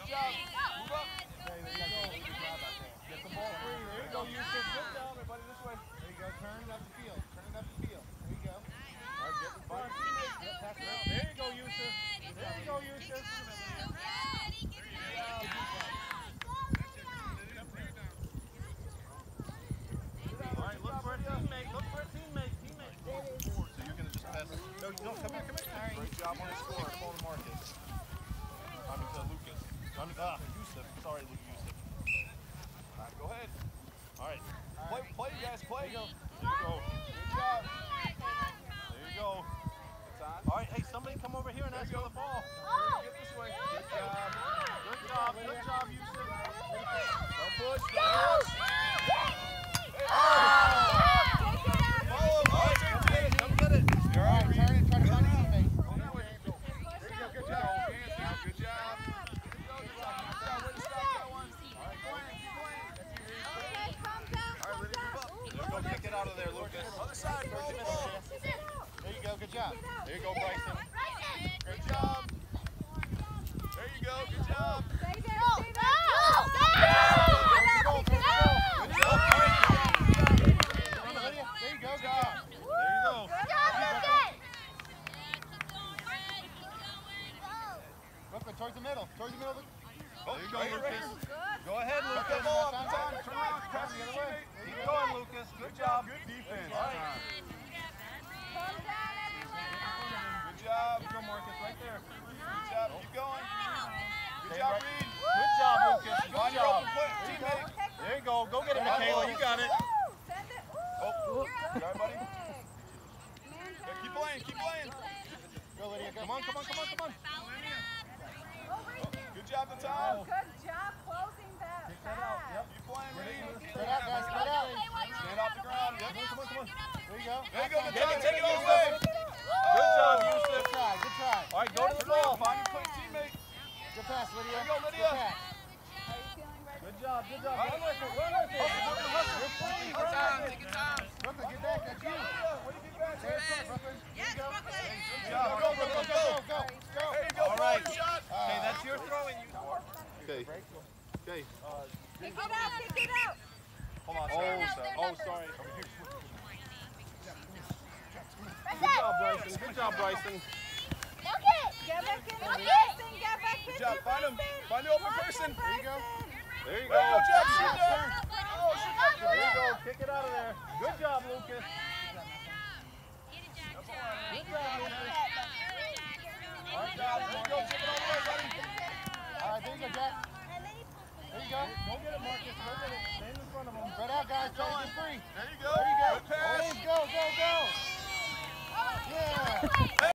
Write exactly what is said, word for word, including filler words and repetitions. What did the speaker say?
job. Move up. Okay, there you go. Good job out there. Get the ball free. There you go, Yusuf. Good job, everybody this way. There you go. Turn it up the field. Turn it up the field. There you go. All right, get the front. Yep, pass it up. There you go, Yusuf. There you go, Yusuf. All right, look for a teammate. Look for a teammate. Teammate. So you're going to just pass it. No, no, come here, come here. Great job on the score. Come on, Marcus. Time to Lucas. Time to, ah, Yusuf. Sorry, Luke Yusuf. All right, go ahead. All right. Play, play, you guys, play. There you go. There you go. Good job. There you go. It's on. All right, hey, somebody come over here and ask for the ball. Get this way. Good job. Good job. Good job, Yusuf. Don't push. Don't push. Oh! Follow. Oh, it's your team. Come get it. You're all right. Turn it. Try to find a teammate. Go that way. There you go. Good job. Hands down. Good job. Good job. Good job. Way to stop that one. All right, go ahead. Keep playing. All right, ready to move up. There you go. Kick it out of there, Lucas. Other side. Throw the ball. There you go. Good job. There you go, Bryson. Good job. There you go. Good job. There you go. Good job. There you go. Good job. There you go. Brooklyn, towards the middle. Towards the middle. Oh, There you go, right, Lucas. right. Go ahead, Put Lucas. the ball up. It's on. Turn around. Pass the the other other way. way. Keep going, Lucas. Good job. Good defense. All right. Good job. There you go, Marcus, right there. Good job. Keep going. Good Stay job, right. Reed. Good job, Lucas. Good Find your job. open play. There you go. Teammate. There you go. Go get it, Michaela. You got it. Oh, you got it, buddy? Yeah, keep playing. Keep playing. Go, Lydia. Come on, come on, come on, come on. Good job, the time. Good job closing that. Kick that out. Yep. Keep playing, Reed. Spread out, guys. Spread out. Stand off the ground. Yep. Come on, come on, come on. There you go. There you go, the Get time. it, Take it all the Yusuf. way. Good job, Yusuf. Good try, good try. All right, go to the Turn around. ball. Find your play teammate. Good pass, Lydia. There you go, Lydia. Good pass. Good job, good job. Run with it, run with it. Hustle, hustle, You're free, Take run your time, with it. take your time. Brooklyn, get back, that's you. What do you get back? There, Brooklyn. Yes, Brooklyn. Good job. Go, go, go, go. Go, go. There you go. All right. Good shot. Okay, that's your throwing. Okay. Okay. Kick it out, kick it out. Hold on. Oh, Oh, sorry. oh, sorry. Good job, Bryson. Good job, Bryson. Get back in the Bryson, get back in Good job. Find him. Find the open person. There you go. There you There you go. go, Jack. Good Shoot job, there. sir. Oh, shoot there. There you go. Kick it out of there. Good job, Lucas. Good job, Lucas. All right, There you go. Chip it all the way, buddy. All right, there you go, Jack. There you go. Go get it, Marcus. Go get it. Stand in front of him. Spread out, guys. Try to get free. There you go. There